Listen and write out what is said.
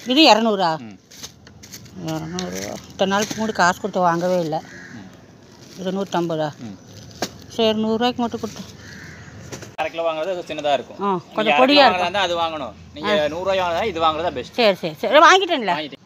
இது 200. ம் 200 இத்தனை நாளுக்கு மூடி காசு கொடுத்து வாங்கவே இல்லை. இது 150. சரி 100 மட்டும் கொடுத்து. 1/2 கிலோ வாங்குறது சின்னதாக இருக்கும். கொஞ்சம் பொடியாக இருந்தால் அது வாங்கணும். நீங்கள் 100 வாங்கினா இது வாங்குறதா பெஸ்ட். சரி சரி சரி வாங்கிட்டேன்ல.